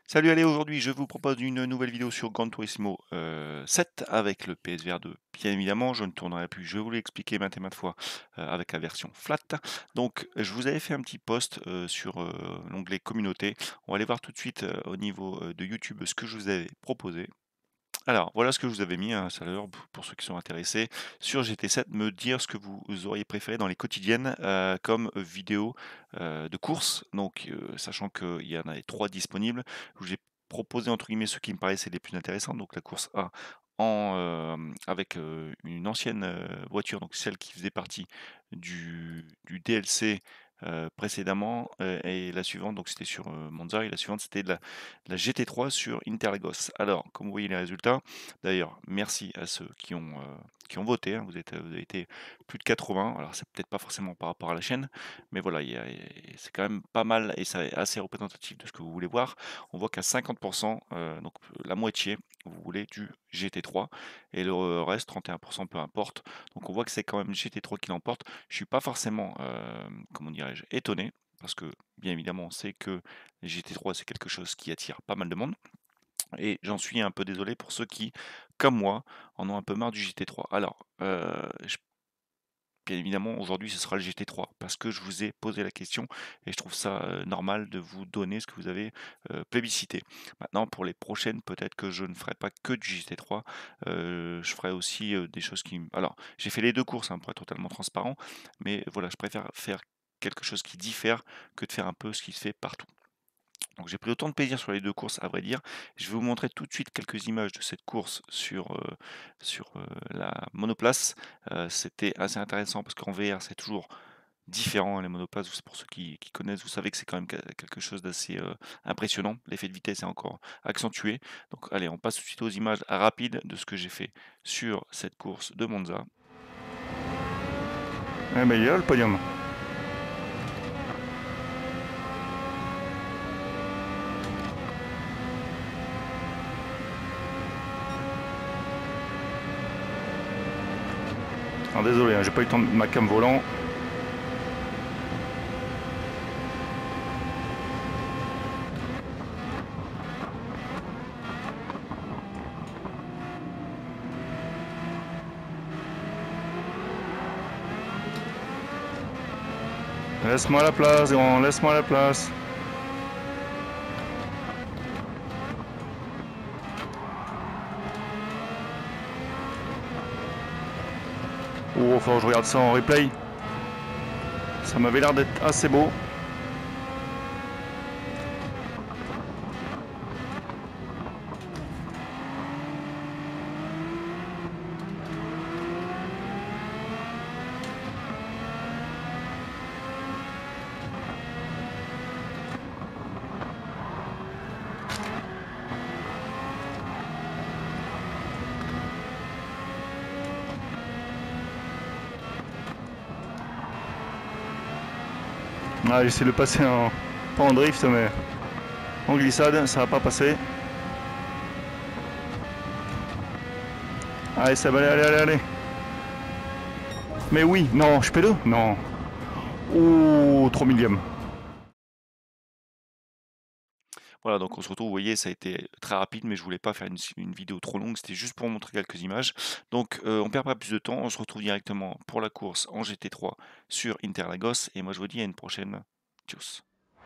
Salut, allez, aujourd'hui je vous propose une nouvelle vidéo sur Gran Turismo 7 avec le PSVR 2. Bien évidemment, je ne tournerai plus, je vous l'ai expliqué maintes et maintes fois, avec la version flat. Donc, je vous avais fait un petit post sur l'onglet communauté. On va aller voir tout de suite au niveau de YouTube ce que je vous avais proposé. Alors, voilà ce que je vous avais mis hein, tout à l'heure, pour ceux qui sont intéressés, sur GT7, me dire ce que vous auriez préféré dans les quotidiennes comme vidéo de course. Donc, sachant qu'il y en avait 3 disponibles, j'ai proposé entre guillemets ceux qui me paraissaient les plus intéressants. Donc, la course A avec une ancienne voiture, donc celle qui faisait partie du DLC précédemment, et la suivante, donc c'était sur Monza, et la suivante c'était de la GT3 sur Interlagos. Alors, comme vous voyez les résultats, d'ailleurs, merci à ceux qui ont voté, hein, vous avez été plus de 80. Alors, c'est peut-être pas forcément par rapport à la chaîne, mais voilà, c'est quand même pas mal et c'est assez représentatif de ce que vous voulez voir. On voit qu'à 50%, donc la moitié, vous voulez du GT3 et le reste, 31%, peu importe. Donc, on voit que c'est quand même GT3 qui l'emporte. Je suis pas forcément, comment dirais-je, étonné parce que, bien évidemment, on sait que GT3, c'est quelque chose qui attire pas mal de monde et j'en suis un peu désolé pour ceux qui, comme moi, en ont un peu marre du GT3. Alors, bien évidemment, aujourd'hui, ce sera le GT3 parce que je vous ai posé la question et je trouve ça normal de vous donner ce que vous avez plébiscité. Maintenant, pour les prochaines, peut-être que je ne ferai pas que du GT3. Je ferai aussi des choses qui... Alors, j'ai fait les deux courses hein, pour être totalement transparent, mais voilà, je préfère faire quelque chose qui diffère que de faire un peu ce qui se fait partout. Donc j'ai pris autant de plaisir sur les 2 courses à vrai dire. Je vais vous montrer tout de suite quelques images de cette course sur la monoplace. C'était assez intéressant parce qu'en VR, c'est toujours différent, hein, les monoplaces. C'est pour ceux qui connaissent, vous savez que c'est quand même quelque chose d'assez, impressionnant. L'effet de vitesse est encore accentué. Donc allez, on passe tout de suite aux images rapides de ce que j'ai fait sur cette course de Monza. Ouais, mais il est là le podium. Alors désolé, hein, j'ai pas eu le temps de ma cam volant. Laisse-moi la place, grand, laisse-moi la place. Oh, faut que je regarde ça en replay. Ça m'avait l'air d'être assez beau. Ah, j'essaie de passer pas en drift, mais en glissade, ça va pas passer. Allez, ça va aller, allez, allez, allez. Mais oui, non, je P2 non. Oh, 3 millième. Voilà, donc on se retrouve, vous voyez, ça a été très rapide, mais je voulais pas faire une vidéo trop longue, c'était juste pour montrer quelques images. Donc on perd pas plus de temps, on se retrouve directement pour la course en GT3 sur Interlagos, et moi je vous dis à une prochaine. Tchuss.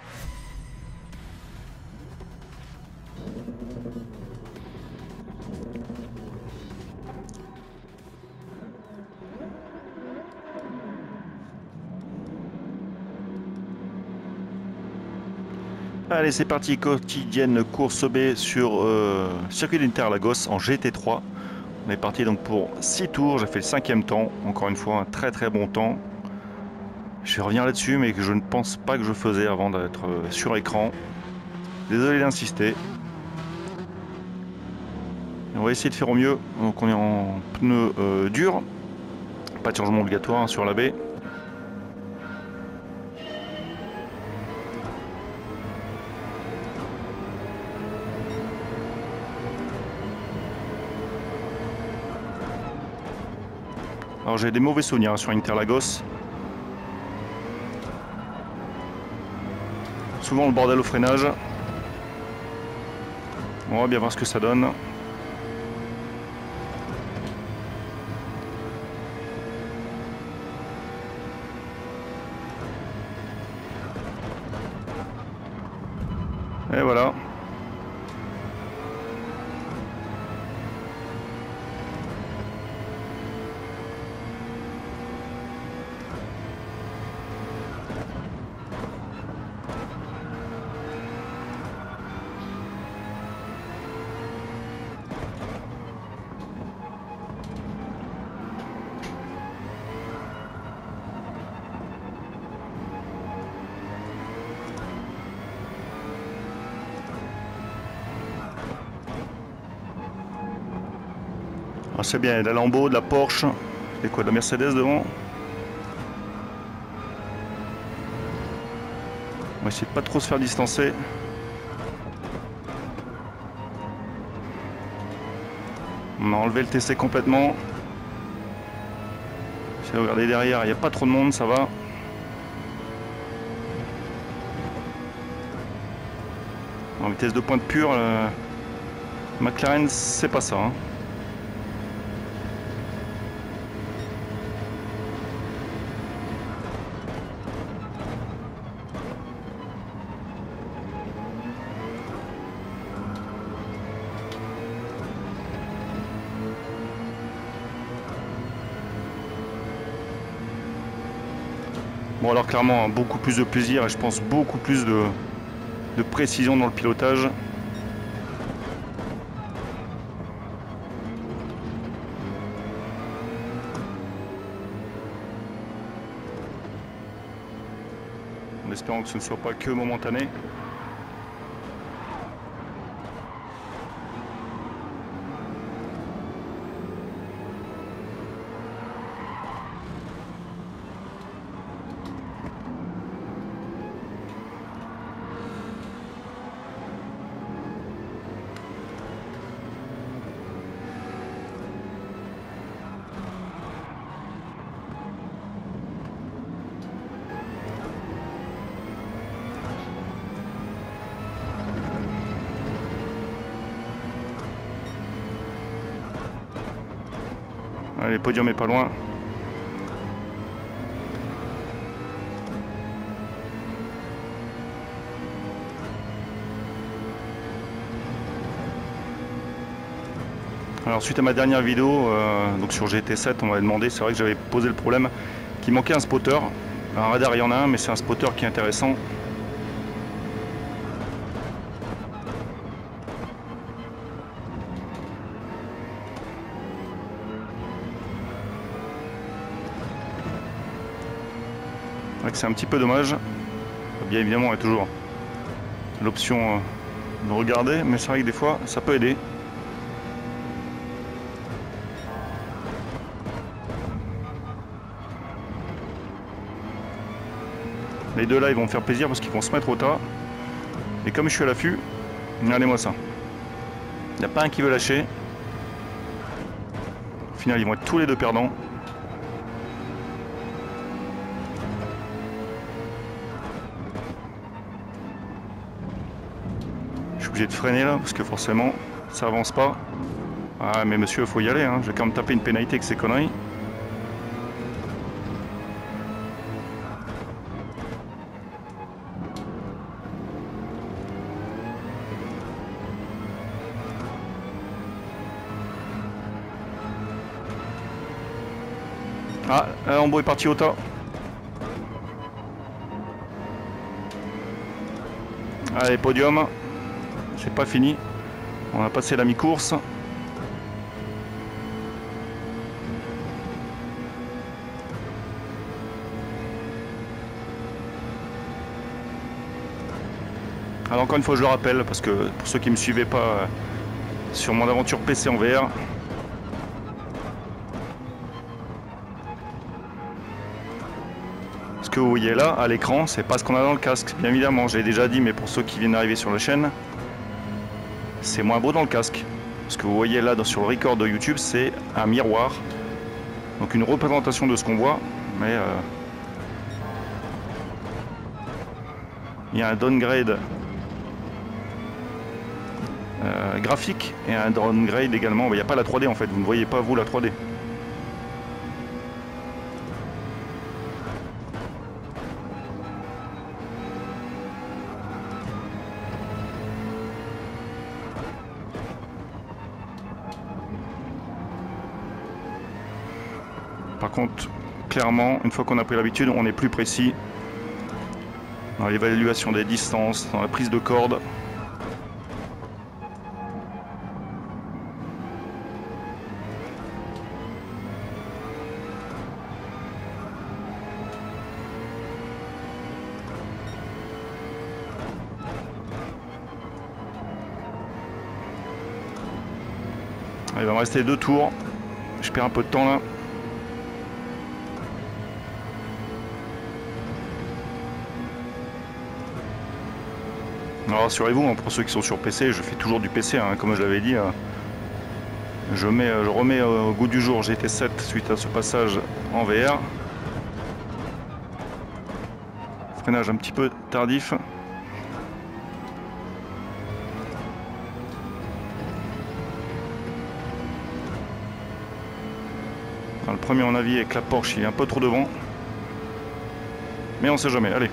Allez, c'est parti, quotidienne course B sur circuit d'Interlagos en GT3. On est parti donc pour 6 tours, j'ai fait le 5e temps, encore une fois un très très bon temps. Je vais revenir là-dessus, mais que je ne pense pas que je faisais avant d'être sur écran. Désolé d'insister. On va essayer de faire au mieux. Donc on est en pneu dur, pas de changement obligatoire hein, sur la baie. Alors j'ai des mauvais souvenirs sur Interlagos. Souvent le bordel au freinage. On va bien voir ce que ça donne. Et voilà. Ah, c'est bien, il y a de la Lambo, de la Porsche. Et quoi, de la Mercedes devant? On va essayer de pas trop se faire distancer. On a enlevé le TC complètement. Si vous regardez derrière, il n'y a pas trop de monde, ça va. En vitesse de pointe pure, McLaren, c'est pas ça. Hein. Bon alors clairement beaucoup plus de plaisir et je pense beaucoup plus de précision dans le pilotage. En espérant que ce ne soit pas que momentané. Allez, podium est pas loin. Alors suite à ma dernière vidéo, donc sur GT7, on m'avait demandé, c'est vrai que j'avais posé le problème qu'il manquait un spotter. Un radar il y en a un, mais c'est un spotter qui est intéressant. C'est un petit peu dommage. Bien évidemment, il y a toujours l'option de regarder, mais c'est vrai que des fois, ça peut aider. Les deux là, ils vont me faire plaisir parce qu'ils vont se mettre au tas. Et comme je suis à l'affût, regardez-moi ça. Il n'y a pas un qui veut lâcher. Au final, ils vont être tous les deux perdants. Je suis obligé de freiner là parce que forcément ça avance pas. Ah mais monsieur, il faut y aller, hein. Je vais quand même taper une pénalité avec ces conneries. Ah, Lambo est parti au tas. Allez, podium. C'est pas fini. On a passé la mi-course. Alors encore une fois, je le rappelle, parce que pour ceux qui ne me suivaient pas sur mon aventure PC en VR, ce que vous voyez là à l'écran, c'est pas ce qu'on a dans le casque. Bien évidemment, j'ai déjà dit, mais pour ceux qui viennent d'arriver sur la chaîne, c'est moins beau dans le casque. Ce que vous voyez là sur le record de YouTube, c'est un miroir. Donc une représentation de ce qu'on voit, mais il y a un downgrade graphique et un downgrade également. Il n'y a pas la 3D en fait, vous ne voyez pas vous la 3D. Par contre, clairement, une fois qu'on a pris l'habitude, on est plus précis dans l'évaluation des distances, dans la prise de corde. Il va me rester 2 tours. Je perds un peu de temps là. Alors rassurez-vous, hein, pour ceux qui sont sur PC, je fais toujours du PC, hein, comme je l'avais dit. Je remets au goût du jour GT7 suite à ce passage en VR. Freinage un petit peu tardif. Enfin, le premier en avis avec la Porsche, il est un peu trop devant. Mais on sait jamais, allez.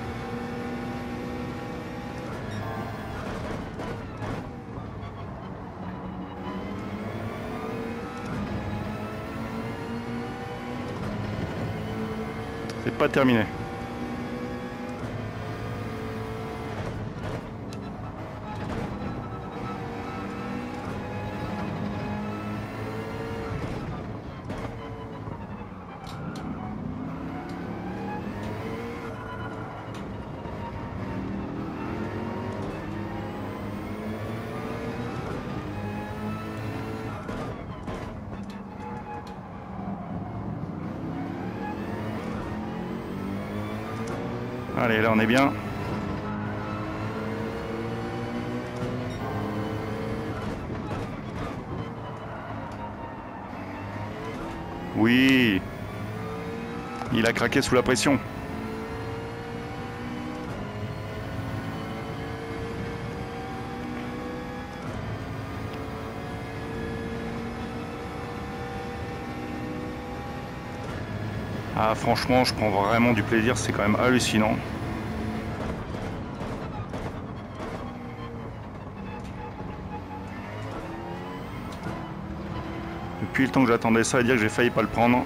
C'est pas terminé. Allez, là on est bien. Oui, il a craqué sous la pression. Ah, franchement, je prends vraiment du plaisir, c'est quand même hallucinant. Depuis le temps que j'attendais ça, à dire que j'ai failli pas le prendre.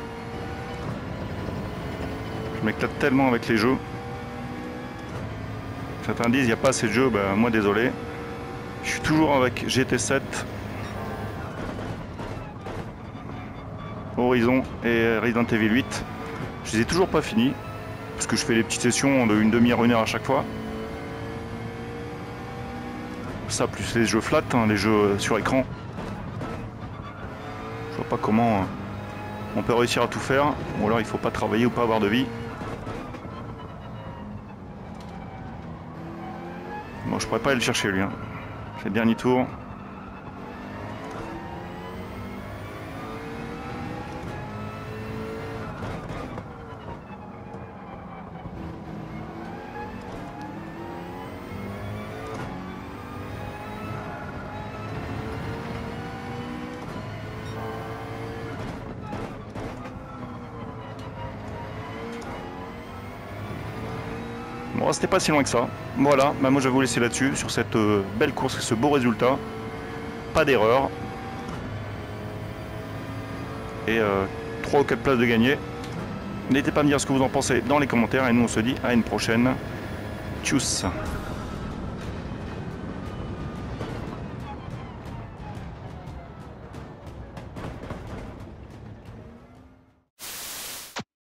Je m'éclate tellement avec les jeux. Certains disent il n'y a pas assez de jeux, ben, moi désolé. Je suis toujours avec GT7, Horizon et Resident Evil 8. Je les ai toujours pas finis, parce que je fais des petites sessions de une demi-heure, 1 heure à chaque fois. Ça plus les jeux flat, hein, les jeux sur écran. Je vois pas comment on peut réussir à tout faire, ou alors il faut pas travailler ou pas avoir de vie. Bon, je pourrais pas aller le chercher lui, hein. C'est le dernier tour. Bon, c'était pas si loin que ça. Voilà, bah moi je vais vous laisser là-dessus, sur cette belle course et ce beau résultat. Pas d'erreur. Et 3 ou 4 places de gagner. N'hésitez pas à me dire ce que vous en pensez dans les commentaires et nous on se dit à une prochaine. Tchuss.